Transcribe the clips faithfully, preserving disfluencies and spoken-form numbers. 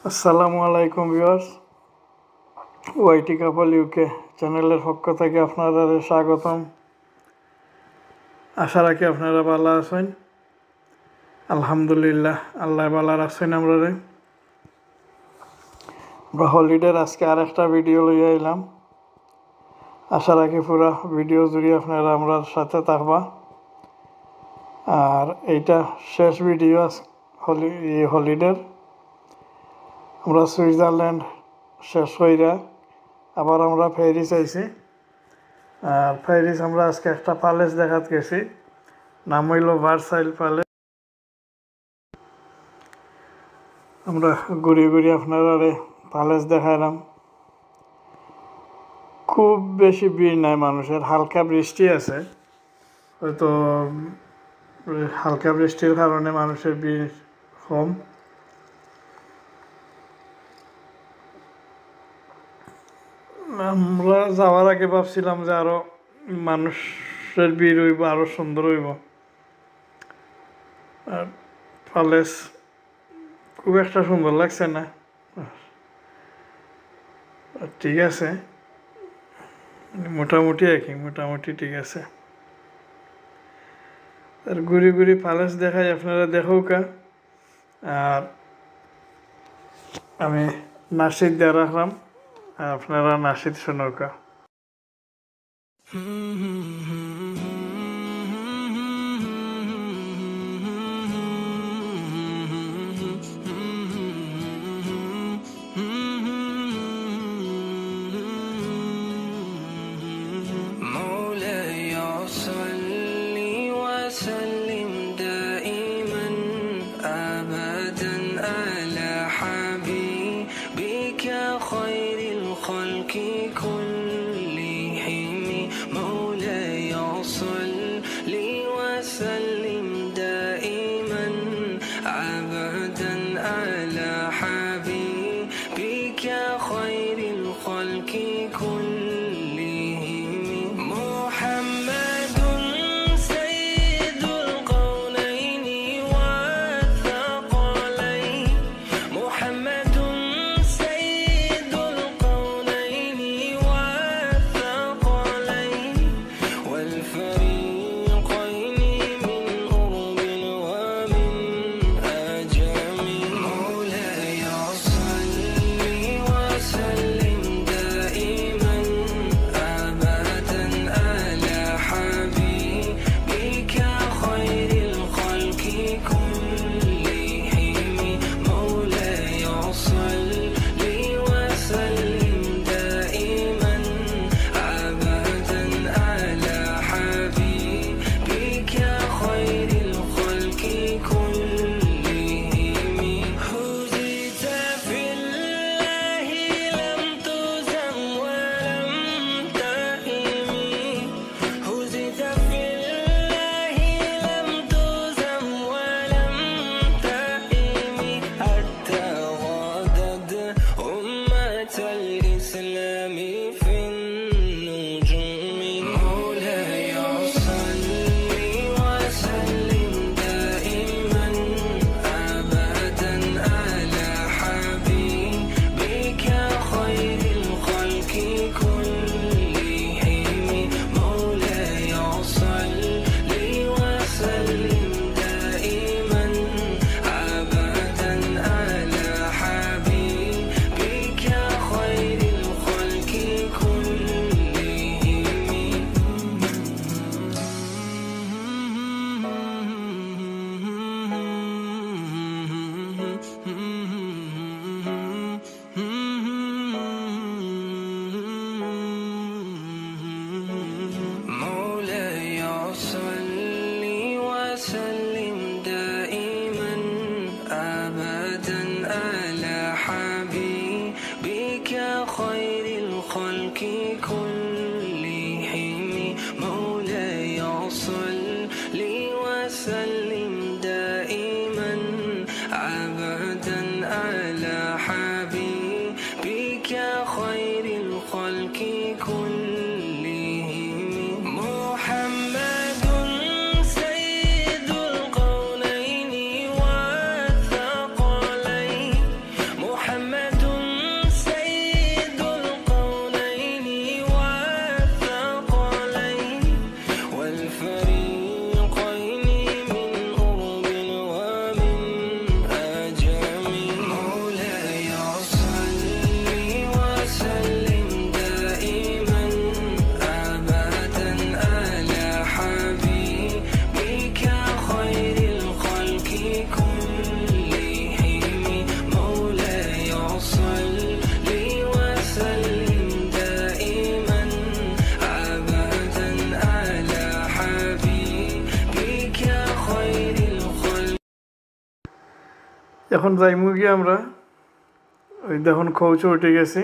আসসালামু আলাইকুম ভিউয়ার্স, ওয়াইটি কাপল ইউকে চ্যানেলের পক্ষ থেকে আপনাদের স্বাগতম। আশা রাখি আপনারা ভালো আছেন। আলহামদুলিল্লাহ, আল্লাহ ভালো রাখছেন। আমরা আমরা হলিডের আজকে আর একটা ভিডিও লইয়া এলাম। আশা রাখি পুরা ভিডিও জুড়ে আপনারা আমরা সাথে থাকবা। আর এইটা শেষ ভিডিও হলি হলিডের। আমরা সুইজারল্যান্ড শেষ হইরা আবার আমরা প্যারিস আইছি। আর প্যারিস আমরা আজকে একটা প্যালেস দেখাতে গেছি, নাম হইল ভার্সাইল প্যালেস। আমরা ঘুরে ঘুরে আপনারা প্যালেস দেখাইলাম। খুব বেশি ভিড় নাই মানুষের, হালকা বৃষ্টি আছে, হয়তো হালকা বৃষ্টির কারণে মানুষের ভিড় কম। আমরা যাওয়ার আগে ভাবছিলাম যে আরো মানুষের ভিড় হইব, আরো সুন্দর হইব। আর প্যালেস খুব একটা সুন্দর লাগছে না, ঠিক আছে, মোটামুটি একই, মোটামুটি ঠিক আছে। আর ঘুরি ঘুরি প্যালেস দেখাই, আপনারা দেখোকা। আর আমি নাসিদ দিয়ে রাখলাম, আর আপনারা নাসিদ শোনোকা। محمد এখন যাইমু গিয়ে আমরা ওই দেখুন খৌচ উঠে গেছি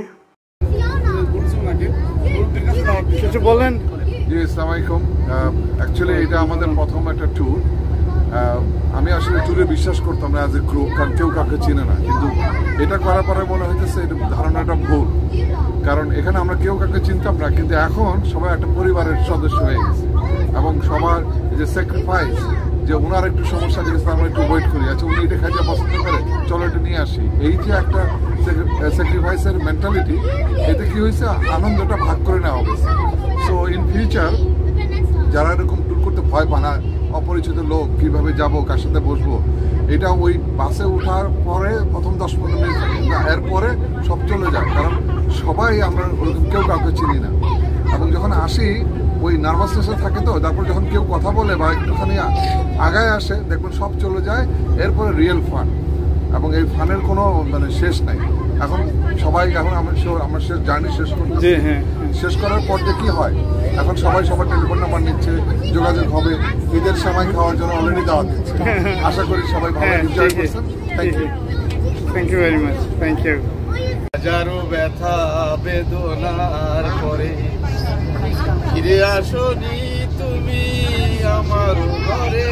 কিছু বলেন জি আসসালামু আলাইকুম অ্যাকচুয়ালি এটা আমাদের প্রথম একটা ট্যুর আমি আসলে ট্যুরে বিশ্বাস করতাম না অ্যাজ এ গ্রুপ কারণ কেউ কাউকে চিনে না কিন্তু এটা করার পরে মনে হইতেছে এটা ধারণাটা ভুল কারণ এখানে আমরা কেউ কাউকে চিনতাম না কিন্তু এখন সবাই একটা পরিবারের সদস্য হয়ে গেছে এবং সবার যে স্যাক্রিফাইস যে ওনার একটু সমস্যা দেখেছে আমরা একটু ওয়েট করি আচ্ছা উনি এটা খাইতে পছন্দ করে চলো এটা নিয়ে আসি এই যে একটা স্যাক্রিফাইসের মেন্টালিটি এতে কি হয়েছে আনন্দটা ভাগ করে নেওয়া হয়েছে সো ইন ফিউচার যারা এরকম ট্যুর করতে ভয় পান না অপরিচিত লোক কিভাবে যাব কার সাথে বসবো এটা ওই বাসে ওঠার পরে প্রথম দশ পনেরো মিনিট না এরপরে সব চলে যায় কারণ সবাই আমরা ওরকম কেউ কাউকে চিনি না এবং যখন আসি ওই নার্ভাসনেসে থাকে তো তারপর যখন কেউ কথা বলে বা একটুখানি আগায় আসে দেখবেন সব চলে যায় এরপরে রিয়েল ফান এবং এই ফানের কোনো মানে শেষ নাই এখন সবাই এখন আমার আমার শেষ জার্নি শেষ করতে শেষ করার পর যে কি হয় এখন সবাই সবার টেলিফোন নাম্বার নিচ্ছে যোগাযোগ হবে ঈদের সময় খাওয়ার জন্য অলরেডি দাওয়াত দিচ্ছে আশা করি সবাই ভালো এনজয় করছেন thank you thank you very much thank you হাজারো ব্যথা বেদনার পরে ফিরে আসনি তুমি আমার ঘরে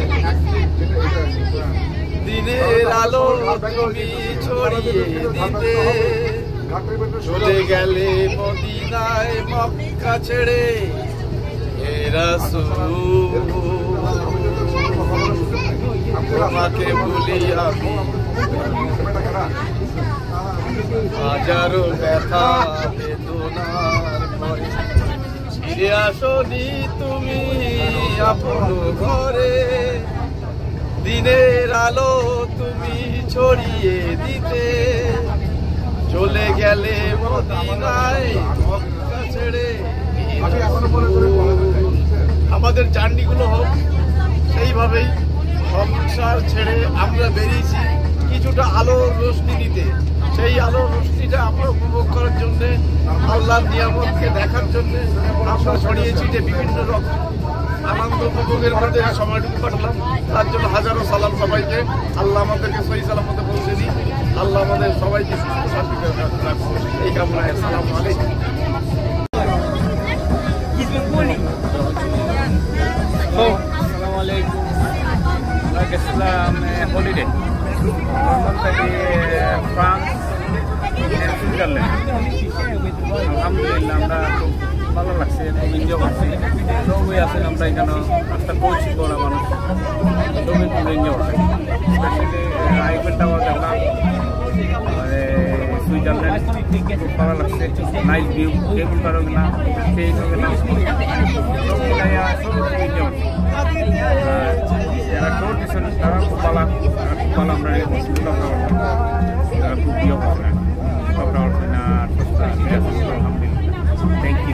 দিনের আলো তুমি ছড়িয়ে দিতে চলে গেলে মদিনায় মক্কা ছেড়ে হে রাসূল তোমাকে বলি আমি হাজারো ব্যথা বেদনার পরে ফিরে আসনি তুমি আপন ঘরে দিনের আলো তুমি ছড়িয়ে দিতে চলে গেলে মদিনায় মক্কা ছেড়ে আমাদের জার্নিগুলো হোক সেইভাবেই সংসার ছেড়ে আমরা বেরিয়েছি কিছুটা আলোর রোশনি দিতে সেই আলোর রোশনিটা আমরা উপভোগ করার জন্যে আল্লাহর নিয়ামতকে দেখার জন্যে আমরা ছড়িয়েছি যে বিভিন্ন রকম আনন্দ উপভোগের মধ্যে সময়টুকু কাটলাম তার জন্য হাজারো সালাম সবাইকে আল্লাহ আমাদেরকে সহি সালামতে পৌঁছে দিই আল্লাহ আমাদের সবাইকে সুস্থ শান্তিতে রাখবো এই কামনায় আসসালামু আলাইকুম আসসালামু আলাইকুম আমরা গেছিলাম হলিডে লন্ডন থেকে ফ্রান্স সুইজারল্যান্ড আলহামদুলিল্লাহ আমরা খুব ভালো লাগছে খুব এনজয় করছি সবই আছেন আমরা এখানে একটা পৌঁছি করা মানুষ সবই খুব এনজয় করছে স্পেশালি আইফেল টাওয়ার দেখলাম সুইজারল্যান্ড খুব ভালো লাগছে নাইস ভিউ কেবল কারো গেলাম ট্রেনও গেলাম সব মিলাইয়া সবই খুব এনজয় করছি যারা টোর দিচ্ছেন তারা খুব ভালো খুব ভালো আমরা তারা খুব প্রিয় করছেন সবটা করছেন আর সস্তা আলহামদুলিল্লাহ থ্যাংক ইউ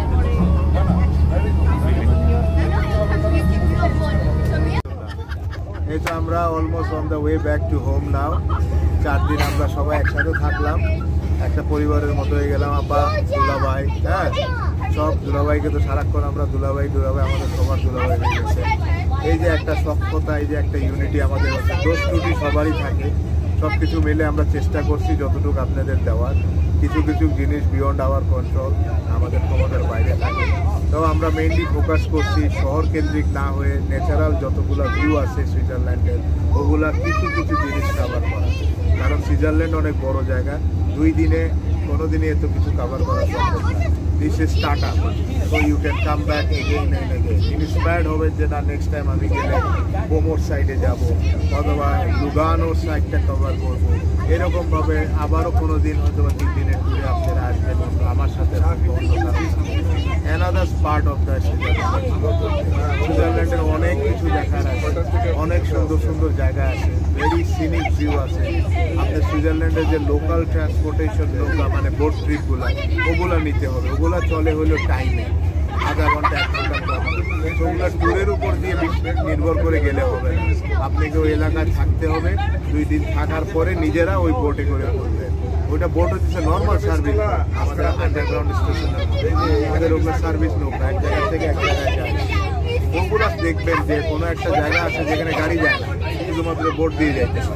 এই তো আমরা almost on the way back to home now চার দিন আমরা সবাই একসাথে থাকলাম একটা পরিবারের মতো হয়ে গেলাম আব্বা দুলাভাই হ্যাঁ সব দুলাভাইকে তো সারাক্ষণ আমরা দুলাভাই দুলাভাই আমাদের সবার দুলাভাই হয়ে গেছে এই যে একটা সক্ষতা এই যে একটা ইউনিটি আমাদের মধ্যে দোষ ত্রুটি সবারই থাকে সব কিছু মিলে আমরা চেষ্টা করছি যতটুকু আপনাদের দেওয়ার কিছু কিছু জিনিস বিয়ন্ড আওয়ার কন্ট্রোল আমাদের ক্ষমতার বাইরে থাকে তো আমরা মেইনলি ফোকাস করছি শহর কেন্দ্রিক না হয়ে ন্যাচারাল যতগুলো ভিউ আছে সুইজারল্যান্ডের ওগুলা কিছু কিছু জিনিস কাভার করা কারণ সুইজারল্যান্ড অনেক বড় জায়গা দুই দিনে কোনো দিনে এত কিছু কাভার করা সম্ভব না this is start up so you can come back again and again inspired হবে যে না নেক্সট টাইম আমি গেলে কোমোর সাইডে যাব অথবা লুগানোর সাইডটা কভার করবো এরকমভাবে আবারও কোনো দিন হয়তো বা তিন দিনের ট্যুরে আপনারা আসবেন আমার সাথে অ্যানাদার পার্ট অফ দ্য সুইজারল্যান্ডের অনেক কিছু দেখার আছে অনেক সুন্দর সুন্দর জায়গা আছে ভেরি সিনিক ভিউ আছে আপনার সুইজারল্যান্ডের যে লোকাল ট্রান্সপোর্টেশন নৌকা মানে বোট ট্রিপগুলো ওগুলো নিতে হবে ওগুলো চলে হলো টাইমে আধা ঘন্টা এক ঘন্টা পর ওগুলো ট্যুরের উপর দিয়ে নির্ভর করে গেলে হবে না আপনাকে ওই এলাকায় থাকতে হবে দুই দিন থাকার পরে নিজেরা ওই বোটে করে করবেন ওইটা বোট হচ্ছে নর্মাল সার্ভিস আমাদের আন্ডারগ্রাউন্ড স্টেশন আমাদের ওগুলো সার্ভিস নৌকা এক জায়গা থেকে এক জায়গায় যায় ওগুলো দেখবেন যে কোনো একটা জায়গা আছে যেখানে গাড়ি যায় না শুধুমাত্র বোট দিয়ে যাইতে হয়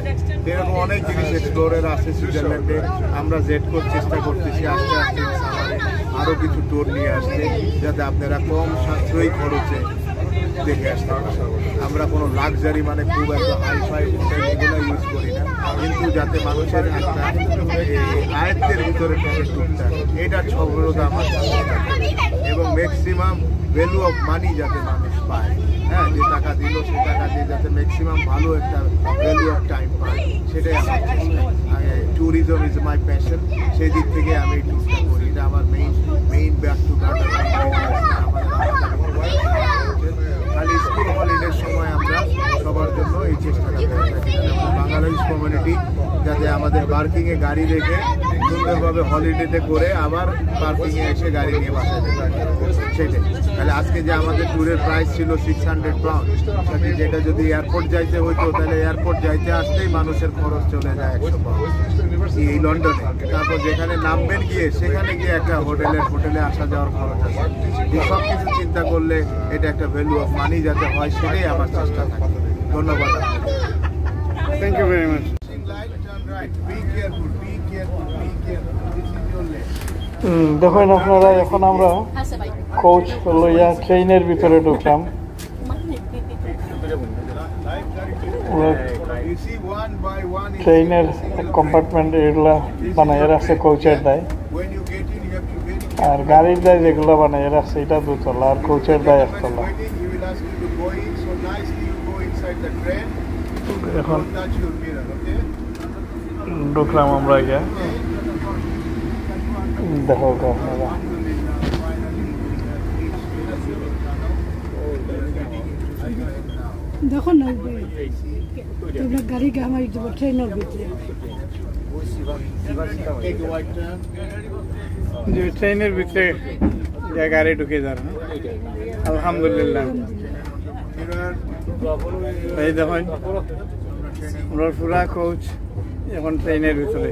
এরকম অনেক জিনিস এক্সপ্লোরের আছে সুইজারল্যান্ডে। আমরা জেড কোড চেষ্টা করতেছি আস্তে আস্তে আরও কিছু ট্যুর নিয়ে আসতে, যাতে আপনারা কম সাশ্রয়ী খরচে দেখে আসতে পারেন। আমরা কোনো লাক্সারি মানে খুব একটা হাইফাই হোটেল এগুলো ইউজ করি না, কিন্তু যাতে মানুষের একটা আয়ত্তের ভিতরে থাকে টুকটাক, এটার সফলতা আমার এবং ম্যাক্সিমাম ভ্যালু অফ মানি যাতে মানুষ পায়। হ্যাঁ, যে টাকা দিল সে টাকা দিয়ে যাতে ম্যাক্সিমাম ভালো একটা ভ্যালু অফ টাইম পায়, সেটাই আমার চেষ্টা। ট্যুরিজম ইজ মাই প্যাশন, সেই দিক থেকে আমি এই ট্যুরটা করি। এটা আমার মেইন মেইন ব্যাক টু খালি স্কুল হলিডের সময় আমরা সবার জন্য এই চেষ্টাটা করে থাকি, বাংলাদেশ কমিউনিটি যাতে আমাদের পার্কিংয়ে গাড়ি রেখে সুন্দরভাবে হলিডেতে করে আবার পার্কিংয়ে এসে গাড়ি নিয়ে বাসায় যেতে পারে, সেটাই। তাহলে আজকে যে আমাদের ট্যুরের প্রাইস ছিল সিক্স হান্ড্রেড পাউন্ড, যেটা যদি এয়ারপোর্ট যাইতে হইতো তাহলে এয়ারপোর্ট যাইতে আসতেই মানুষের খরচ চলে যায় একশো পাউন্ড এই লন্ডনে। তারপর যেখানে নামবেন গিয়ে সেখানে গিয়ে একটা হোটেলের হোটেলে আসা যাওয়ার খরচ আছে। এই সব কিছু চিন্তা করলে এটা একটা ভ্যালু অফ মানি যাতে হয়, সেটাই আমার চেষ্টা থাকে। ধন্যবাদ। Thank you very much. দেখেন আপনারা, এখন আমরা কোচ লইয়া ট্রেনের ভিতরে ঢুকলাম। ট্রেনের কম্পার্টমেন্ট এগুলা বানাইয়ে রাখছে কোচের দায়, আর গাড়ির দায় যেগুলো বানাইয়ে রাখছে এটা দুতলা, আর কোচের দায় একতলা। এখন ঢুকলাম আমরা গিয়া, দেখো আপনারা দেখো না তোমরা গাড়ি গামাই দেব ট্রেনের ভিতরে, যে ট্রেনের ভিতরে যে গাড়ি ঢুকে যার। আলহামদুলিল্লাহ, এই দেখুন আমরা পুরা কোচ এখন ট্রেনের ভিতরে।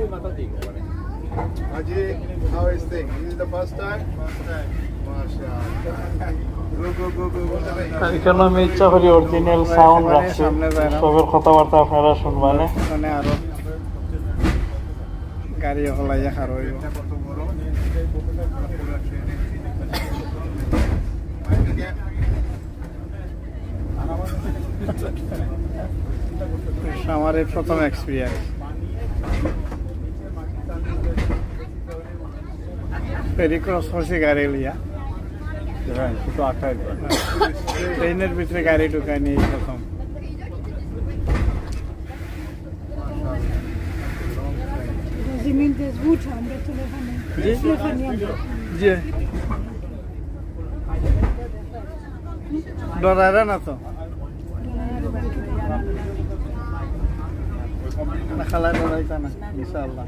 এখানে আমি ইচ্ছা করি অরিজিনাল সাউন্ড রাখছি, সবের কথাবার্তা আপনারা শুনবেন। এখানে আরো গাড়ি হলাইয়া খার হইব। আমার এই প্রথম এক্সপিরিয়েন্স। ফেরি ক্রস হয়েছে গাড়ি লিয়া, ট্রেনের ভিতরে গাড়ি ঢুকায়নি এই প্রথম। জি, ডরাইরা না তো খালা ডরাইতা না ইনশাআল্লাহ।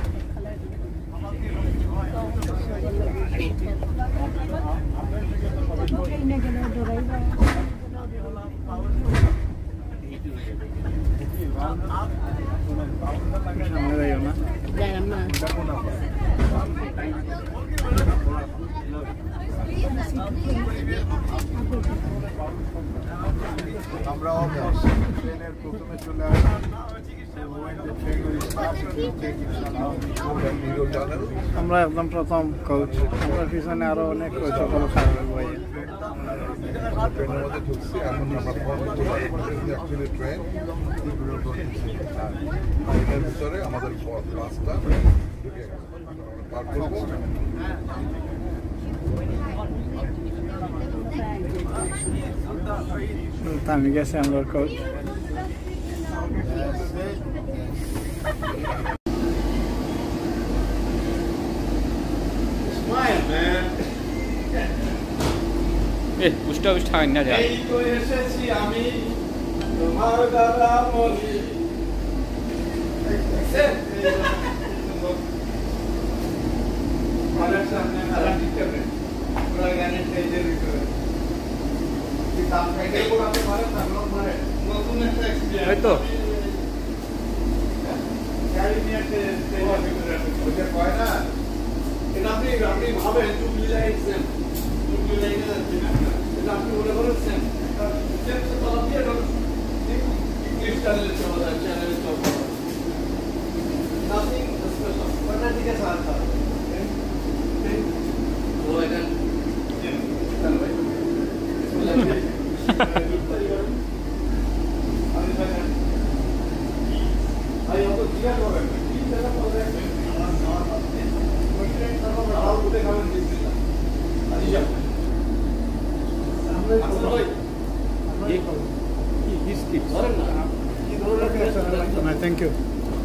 আমরা ট্রেনের প্রথমে চলে আসলাম, আমরা একদম প্রথম কোচ, আমরা পিছনে আরো অনেক কোচ সকল খারাপ বই। ট্রেনের মধ্যে ঢুকছি, এখন আমরা অ্যাকচুয়ালি ট্রেন ট্রেনের ভিতরে আমাদের বাসটা পার করবো। আমি গেছি আমার কোচ। এ উষ্টা উষ্টা না যায়। এই তো এসেছি আমি তোমার দাদা বলি। আমাদের সামনে খারাপ দিতে হবে পুরো গানের স্টেজের ভিতরে। কি তার থেকে বলতে পারে তাহলে মানে নতুন একটা এক্সপেরিয়েন্স এই তো গাড়ি নিয়ে স্টেজের ভিতরে ওটা কয় না, এটা আপনি আপনি ভাবেন চুপলি লাইছেন চুপলি লাইনে যাচ্ছেন, এটা আপনি বলে বলেছেন সেটা তলা দিয়ে ক্লিপ চ্যানেলে চলে যায়, চ্যানেলে চলে Thank you.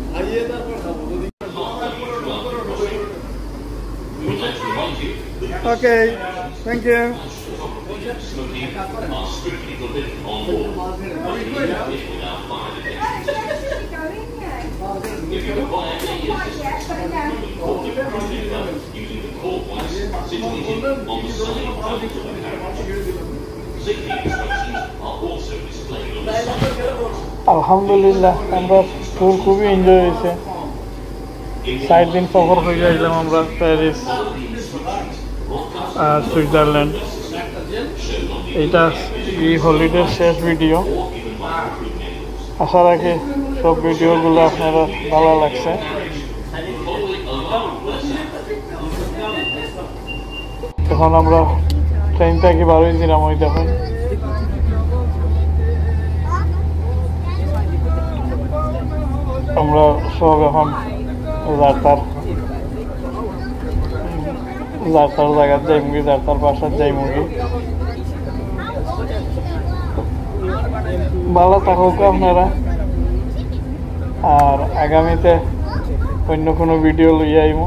Okay, thank you. আলহামদুলিল্লাহ আমরা ট্যুর খুবই এনজয় হয়েছে। চার দিন সফর হয়ে আসলাম আমরা প্যারিস আর সুইজারল্যান্ড। এইটা এই হলিডের শেষ ভিডিও। আশা রাখি সব ভিডিওগুলো আপনারা ভালো লাগছে। এখন আমরা ট্রেন থেকে বার হয়েছিলাম, ওই দেখুন আমরা সব এখন যাত্রার যাত্রার জায়গার যাই মুগি, যাত্রার বাসার যাই মুগি। ভালো থাকুক আপনারা, আর আগামীতে অন্য কোনো ভিডিও লইয়া আইমু।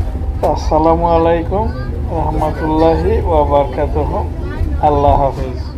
আসসালামু আলাইকুম রহমতুল্লাহি ওয়া বারাকাতুহু। আল্লাহ হাফিজ।